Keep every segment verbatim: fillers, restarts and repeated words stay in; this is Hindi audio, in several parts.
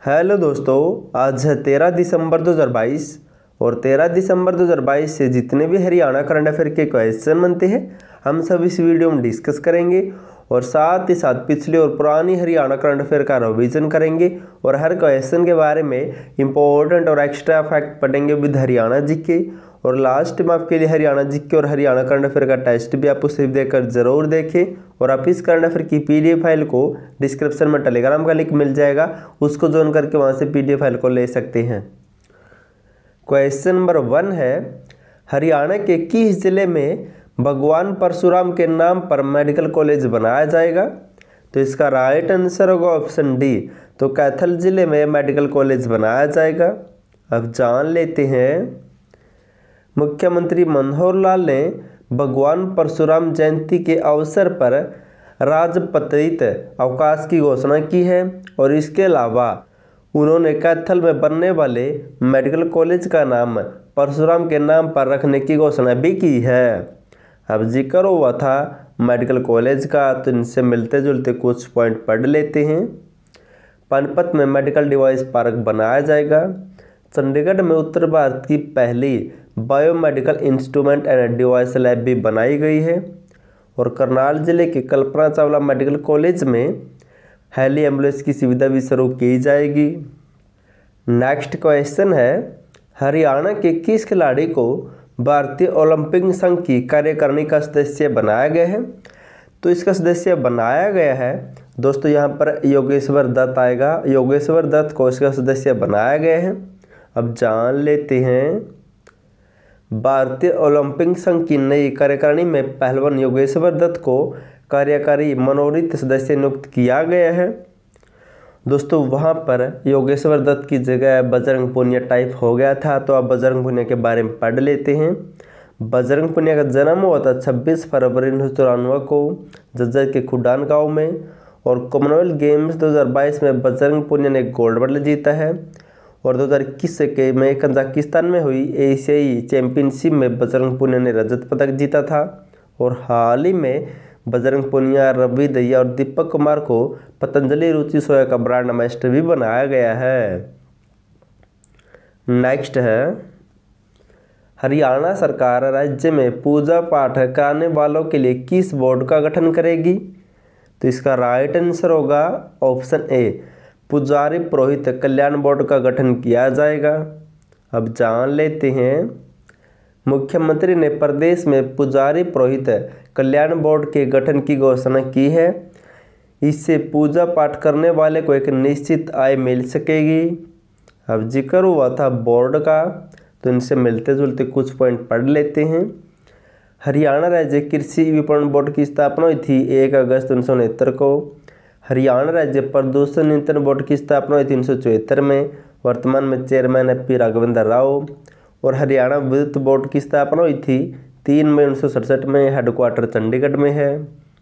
हेलो दोस्तों, आज है तेरह दिसंबर दो हज़ार बाईस और तेरह दिसंबर दो हज़ार बाईस से जितने भी हरियाणा करंट अफेयर के क्वेश्चन बनते हैं हम सब इस वीडियो में डिस्कस करेंगे और साथ ही साथ पिछले और पुरानी हरियाणा करंट अफेयर का रिवीजन करेंगे और हर क्वेश्चन के बारे में इंपॉर्टेंट और एक्स्ट्रा फैक्ट पढ़ेंगे विद हरियाणा जीके। और लास्ट में आपके लिए हरियाणा जीके और हरियाणा करंट अफेयर का टेस्ट भी आप उसे देकर जरूर देखें। और आप इस करंट अफेयर की पीडीएफ फाइल को डिस्क्रिप्शन में टेलीग्राम का लिंक मिल जाएगा, उसको ज्वाइन करके वहां से पीडीएफ फाइल को ले सकते हैं। क्वेश्चन नंबर वन है, हरियाणा के किस जिले में भगवान परशुराम के नाम पर मेडिकल कॉलेज बनाया जाएगा? तो इसका राइट आंसर होगा ऑप्शन डी, तो कैथल जिले में मेडिकल कॉलेज बनाया जाएगा। अब जान लेते हैं, मुख्यमंत्री मनोहर लाल ने भगवान परशुराम जयंती के अवसर पर राजपत्रित अवकाश की घोषणा की है और इसके अलावा उन्होंने कैथल में बनने वाले मेडिकल कॉलेज का नाम परशुराम के नाम पर रखने की घोषणा भी की है। अब जिक्र हुआ था मेडिकल कॉलेज का, तो इनसे मिलते जुलते कुछ पॉइंट पढ़ लेते हैं। पानीपत में मेडिकल डिवाइस पार्क बनाया जाएगा। चंडीगढ़ में उत्तर भारत की पहली biomedical instrument and device lab भी बनाई गई है। और करनाल जिले के कल्पना चावला मेडिकल कॉलेज में हेली एम्बुलेंस की सुविधा भी शुरू की जाएगी। नेक्स्ट क्वेश्चन है, हरियाणा के किस खिलाड़ी को भारतीय ओलंपिक संघ की कार्यकारिणी का सदस्य बनाया गया है? तो इसका सदस्य बनाया गया है दोस्तों, यहाँ पर योगेश्वर दत्त आएगा। योगेश्वर दत्त को इसका सदस्य बनाया गया है। अब जान लेते हैं, भारतीय ओलंपिक संघ की नई कार्यकारिणी में पहलवान योगेश्वर दत्त को कार्यकारी मनोनीत सदस्य नियुक्त किया गया है। दोस्तों वहां पर योगेश्वर दत्त की जगह बजरंग पुनिया टाइप हो गया था, तो आप बजरंग पुनिया के बारे में पढ़ लेते हैं। बजरंग पुनिया का जन्म हुआ था छब्बीस फरवरी उन्नीस सौ चौरानवे को जज्जर के खुडान गाँव में। और कॉमनवेल्थ गेम्स दो हज़ार बाईस में बजरंग पुनिया ने गोल्ड मेडल जीता है। और दो हज़ार इक्कीस के में कजाकिस्तान में हुई एशियाई चैंपियनशिप में बजरंग पुनिया ने रजत पदक जीता था। और हाल ही में बजरंग पुनिया, रवि दहिया और दीपक कुमार को पतंजलि रुचि सोया का ब्रांड एम्बेसडर भी बनाया गया है। नेक्स्ट है, हरियाणा सरकार राज्य में पूजा पाठ कराने वालों के लिए किस बोर्ड का गठन करेगी? तो इसका राइट आंसर होगा ऑप्शन ए, पुजारी पुरोहित कल्याण बोर्ड का गठन किया जाएगा। अब जान लेते हैं, मुख्यमंत्री ने प्रदेश में पुजारी पुरोहित कल्याण बोर्ड के गठन की घोषणा की है। इससे पूजा पाठ करने वाले को एक निश्चित आय मिल सकेगी। अब जिक्र हुआ था बोर्ड का, तो इनसे मिलते जुलते कुछ पॉइंट पढ़ लेते हैं। हरियाणा राज्य कृषि विपणन बोर्ड की स्थापना हुई थी एक अगस्त उन्नीस सौ उनहत्तर को। हरियाणा राज्य प्रदूषण नियंत्रण बोर्ड की स्थापना हुई थी उन्नीस सौ चौहत्तर में। वर्तमान में चेयरमैन है पी राघवेंद्र राव। और हरियाणा विद्युत बोर्ड की स्थापना हुई थी तीन मई उन्नीस सौ सड़सठ में। हेडक्वार्टर चंडीगढ़ में है।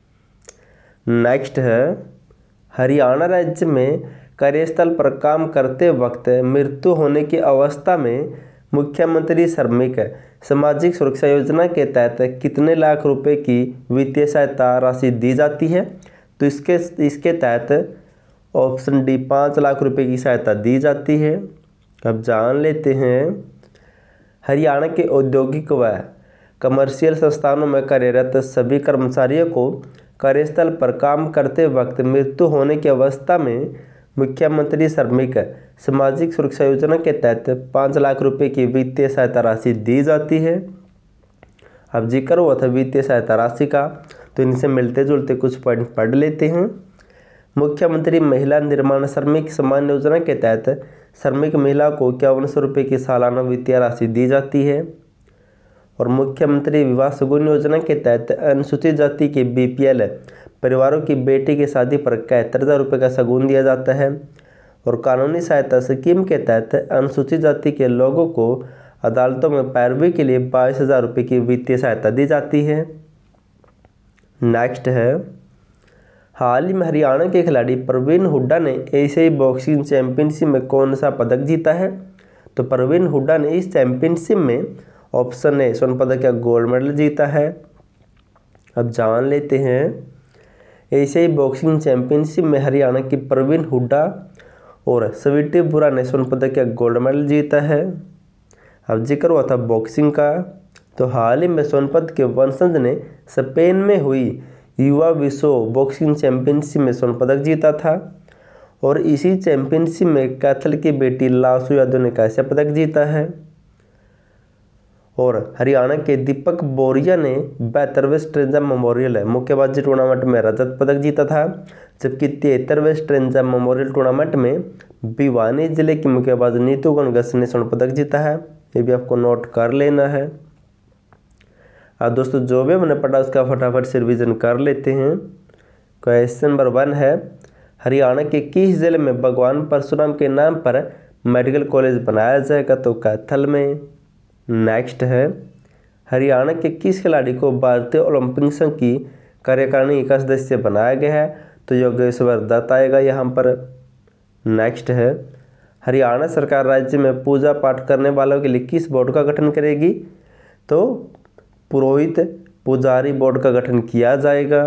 नेक्स्ट है, हरियाणा राज्य में कार्यस्थल पर काम करते वक्त मृत्यु होने की अवस्था में मुख्यमंत्री श्रमिक सामाजिक सुरक्षा योजना के तहत कितने लाख रुपए की वित्तीय सहायता राशि दी जाती है? तो इसके इसके तहत ऑप्शन डी, पाँच लाख रुपए की सहायता दी जाती है। अब जान लेते हैं, हरियाणा के औद्योगिक व कमर्शियल संस्थानों में कार्यरत सभी कर्मचारियों को कार्यस्थल पर काम करते वक्त मृत्यु होने की अवस्था में मुख्यमंत्री श्रमिक सामाजिक सुरक्षा योजना के तहत पाँच लाख रुपए की वित्तीय सहायता राशि दी जाती है। अब जिक्र हुआ था वित्तीय सहायता राशि का, तो इनसे मिलते जुलते कुछ पॉइंट पढ़ लेते हैं। मुख्यमंत्री महिला निर्माण श्रमिक सम्मान योजना के तहत श्रमिक महिला को इक्यावन सौ रुपये की सालाना वित्तीय राशि दी जाती है। और मुख्यमंत्री विवाह शगुन योजना के तहत अनुसूचित जाति के बीपीएल परिवारों की बेटी की शादी पर इकहत्तर हज़ार रुपये का शगुन दिया जाता है। और कानूनी सहायता स्कीम के तहत अनुसूचित जाति के लोगों को अदालतों में पैरवी के लिए बाईस हज़ार रुपये की वित्तीय सहायता दी जाती है। नेक्स्ट है, हाल ही में हरियाणा के खिलाड़ी प्रवीण हुड्डा ने एशियाई बॉक्सिंग चैंपियनशिप में कौन सा पदक जीता है? तो प्रवीण हुड्डा ने इस चैंपियनशिप में ऑप्शन ए स्वर्ण पदक या गोल्ड मेडल जीता है। अब जान लेते हैं, एशियाई बॉक्सिंग चैंपियनशिप में हरियाणा की प्रवीण हुड्डा और स्वीटी बुरा ने स्वर्ण पदक या गोल्ड मेडल जीता है। अब जिक्र हुआ था बॉक्सिंग का, तो हाल ही में स्वर्ण पदक के वंशज ने स्पेन में हुई युवा विश्व बॉक्सिंग चैंपियनशिप में स्वर्ण पदक जीता था और इसी चैंपियनशिप में कैथल की बेटी लासू यादव ने कांस्य पदक जीता है। और हरियाणा के दीपक बोरिया ने बहत्तरवें स्ट्रेंजा मेमोरियल मुक्केबाजी टूर्नामेंट में रजत पदक जीता था, जबकि तिहत्तरवें स्ट्रेंजा मेमोरियल टूर्नामेंट में भिवानी जिले की मुक्केबाज नीतू गणगस ने स्वर्ण पदक जीता है। ये भी आपको नोट कर लेना है। अब दोस्तों जो भी हमने पढ़ा उसका फटाफट से रिविजन कर लेते हैं। क्वेश्चन नंबर वन है, हरियाणा के किस जिले में भगवान परशुराम के नाम पर मेडिकल कॉलेज बनाया जाएगा? तो कैथल में। नेक्स्ट है, हरियाणा के किस खिलाड़ी को भारतीय ओलंपिक संघ की कार्यकारिणी का सदस्य बनाया गया है? तो योगेश्वर दत्त आएगा यहाँ पर। नेक्स्ट है, हरियाणा सरकार राज्य में पूजा पाठ करने वालों के लिए किस बोर्ड का गठन करेगी? तो पुरोहित पुजारी बोर्ड का गठन किया जाएगा।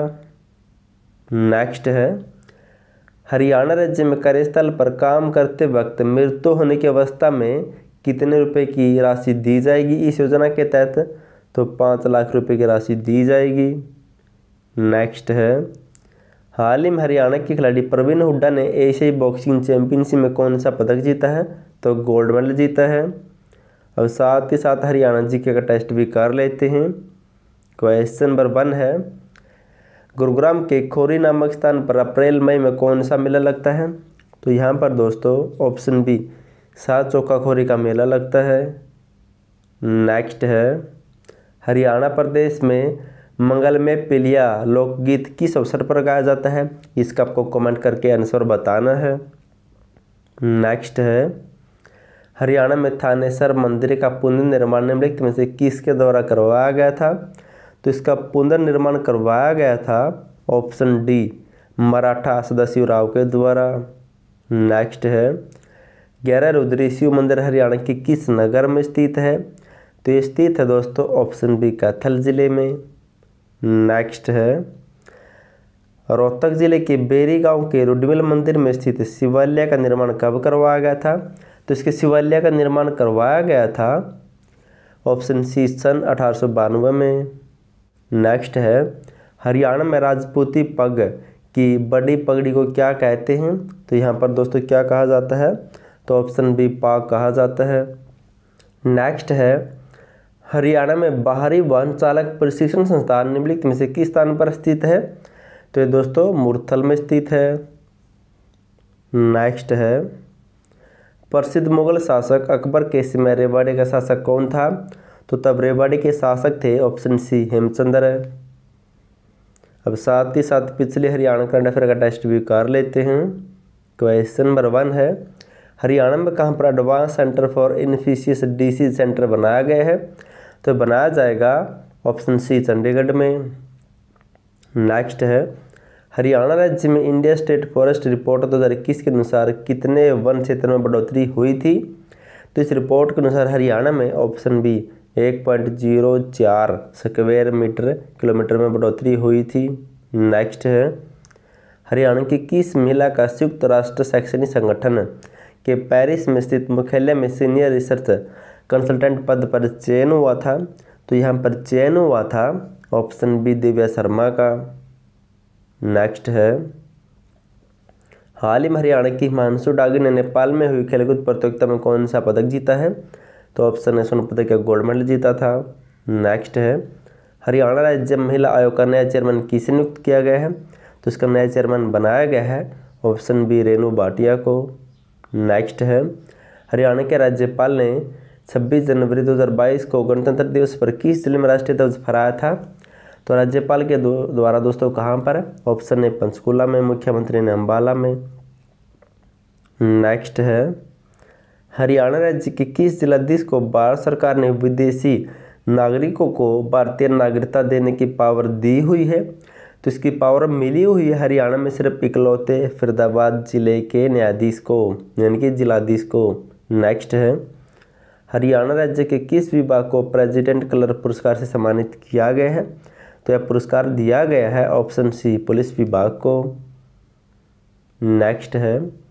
नेक्स्ट है, हरियाणा राज्य में कार्यस्थल पर काम करते वक्त मृत्यु होने की अवस्था में कितने रुपए की राशि दी जाएगी इस योजना के तहत? तो पाँच लाख रुपए की राशि दी जाएगी। नेक्स्ट है, हाल ही में हरियाणा के खिलाड़ी प्रवीण हुड्डा ने एशियाई बॉक्सिंग चैंपियनशिप में कौन सा पदक जीता है? तो गोल्ड मेडल जीता है। अब साथ ही साथ हरियाणा जीके का टेस्ट भी कर लेते हैं। क्वेश्चन नंबर वन है, गुरुग्राम के खोरी नामक स्थान पर अप्रैल मई में कौन सा मेला लगता है? तो यहाँ पर दोस्तों ऑप्शन बी सात चौका खोरी का मेला लगता है। नेक्स्ट है, हरियाणा प्रदेश में मंगल में पिलिया लोकगीत किस अवसर पर गाया जाता है? इसका आपको कमेंट करके आंसर बताना है। नेक्स्ट है, हरियाणा में थानेसर मंदिर का पुनर्निर्माण निम्नलिखित में से किसके द्वारा करवाया गया था? तो इसका पुनर्निर्माण करवाया गया था ऑप्शन डी मराठा सदाशिवराव के द्वारा। नेक्स्ट है, ग्यारह रुद्री शिव मंदिर हरियाणा के किस नगर में स्थित है? तो ये स्थित है दोस्तों ऑप्शन बी कैथल जिले में। नेक्स्ट है, रोहतक जिले के बेरी गांव के रुडमिल मंदिर में स्थित शिवालय का निर्माण कब करवाया गया था? तो इसके शिवालय का निर्माण करवाया गया था ऑप्शन सी सन अठारह सौ बानवे में। नेक्स्ट है, हरियाणा में राजपूती पग की बड़ी पगड़ी को क्या कहते हैं? तो यहाँ पर दोस्तों क्या कहा जाता है? तो ऑप्शन बी पाग कहा जाता है। नेक्स्ट है, हरियाणा में बाहरी वाहन चालक प्रशिक्षण संस्थान निम्नलिखित में से किस स्थान पर स्थित है? तो ये दोस्तों मुरथल में स्थित है। नेक्स्ट है, प्रसिद्ध मुगल शासक अकबर के समय रेवाड़ी का शासक कौन था? तो तब रेवाड़ी के शासक थे ऑप्शन सी हेमचंद्र। अब साथ ही साथ पिछले हरियाणा करंट अफेयर का टेस्ट भी कर लेते हैं। क्वेश्चन नंबर वन है, हरियाणा में कहाँ पर advance centre for infectious disease centre बनाया गया है? तो बनाया जाएगा ऑप्शन सी चंडीगढ़ में। नेक्स्ट है, हरियाणा राज्य में इंडिया स्टेट फॉरेस्ट रिपोर्ट दो हज़ार इक्कीस के अनुसार कितने वन क्षेत्र में बढ़ोतरी हुई थी? तो इस रिपोर्ट के अनुसार हरियाणा में ऑप्शन बी एक पॉइंट जीरो चार स्क्वायर मीटर किलोमीटर में बढ़ोतरी हुई थी। नेक्स्ट है, हरियाणा की किस महिला का संयुक्त राष्ट्र शैक्षणिक संगठन के पेरिस में स्थित मुख्यालय में सीनियर रिसर्च कंसल्टेंट पद पर चयन हुआ था? तो यहाँ पर चयन हुआ था ऑप्शन बी दिव्या शर्मा का। नेक्स्ट है, हाल ही में हरियाणा की हिमांशु डागी ने नेपाल में हुई खेलकूद प्रतियोगिता में कौन सा पदक जीता है? तो ऑप्शन है स्वर्ण पदक या गोल्ड मेडल जीता था। नेक्स्ट है, हरियाणा राज्य महिला आयोग का नया चेयरमैन किसे नियुक्त किया गया है? तो इसका नया चेयरमैन बनाया गया है ऑप्शन बी रेणु भाटिया को। नेक्स्ट है, हरियाणा के राज्यपाल ने छब्बीस जनवरी दो हज़ार बाईस को गणतंत्र दिवस पर किस जिले में राष्ट्रीय ध्वज फहराया था? तो राज्यपाल के द्वारा दोस्तों कहाँ पर? ऑप्शन ए पंचकुला में, मुख्यमंत्री ने अम्बाला में। नेक्स्ट है, हरियाणा राज्य के किस जिलाधीश को भारत सरकार ने विदेशी नागरिकों को भारतीय नागरिकता देने की पावर दी हुई है? तो इसकी पावर मिली हुई है हरियाणा में सिर्फ इकलौते फरीदाबाद जिले के न्यायाधीश को, यानी कि जिलाधीश को। नेक्स्ट है, हरियाणा राज्य के किस विभाग को प्रेसिडेंट कलर पुरस्कार से सम्मानित किया गया है? तो यह पुरस्कार दिया गया है ऑप्शन सी पुलिस विभाग को। नेक्स्ट है,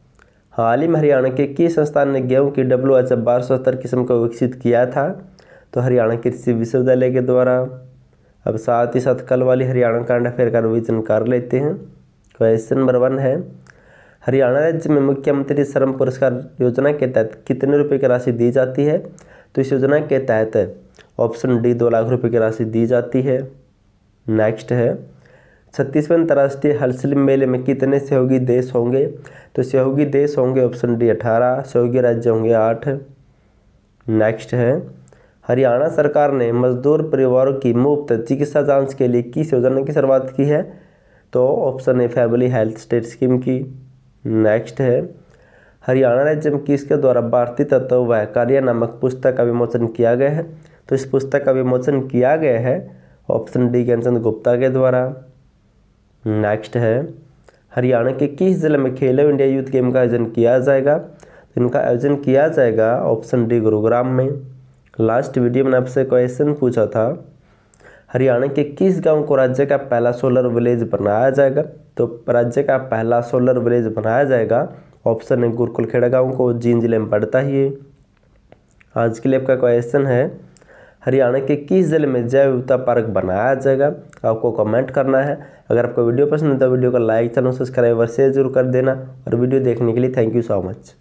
हाल ही में हरियाणा के किस संस्थान ने गेहूं की डब्ल्यू एच बारह सौ सत्तर किस्म को विकसित किया था? तो हरियाणा कृषि विश्वविद्यालय के द्वारा। अब साथ ही साथ कल वाली हरियाणा करंट अफेयर का रिवीजन कर लेते हैं। क्वेश्चन नंबर वन है, हरियाणा राज्य में मुख्यमंत्री श्रम पुरस्कार योजना के तहत कितने रुपए की राशि दी जाती है? तो इस योजना के तहत ऑप्शन डी दो लाख रुपए की राशि दी जाती है। नेक्स्ट है, छत्तीसवें अंतर्राष्ट्रीय हलसिल मेले में कितने सहयोगी देश होंगे? तो सहयोगी देश होंगे ऑप्शन डी अठारह, सहयोगी राज्य होंगे आठ। नेक्स्ट है, हरियाणा सरकार ने मजदूर परिवारों की मुफ्त चिकित्सा जांच के लिए किस योजना की शुरुआत की है? तो option A family health state scheme की। नेक्स्ट है, हरियाणा राज्य में किसके द्वारा भारतीय तत्व व कार्य नामक पुस्तक का विमोचन किया गया है? तो इस पुस्तक का विमोचन किया गया है ऑप्शन डी ज्ञानचंद गुप्ता के द्वारा। नेक्स्ट है, हरियाणा के किस जिले में खेलो इंडिया यूथ गेम का आयोजन किया जाएगा? तो इनका आयोजन किया जाएगा ऑप्शन डी गुरुग्राम में। लास्ट वीडियो में आपसे क्वेश्चन पूछा था, हरियाणा के किस गांव को राज्य का पहला सोलर विलेज बनाया जाएगा? तो राज्य का पहला सोलर विलेज बनाया जाएगा ऑप्शन है गुरकुलखेड़ा गांव को, जींद जिले में पड़ता ही है। आज के लिए आपका क्वेश्चन है, हरियाणा के किस जिले में जैव विविधता पार्क बनाया जाएगा? आपको कमेंट करना है। अगर आपको वीडियो पसंद है तो वीडियो को लाइक, चैनल सब्सक्राइब और शेयर जरूर कर देना। और वीडियो देखने के लिए थैंक यू सो मच।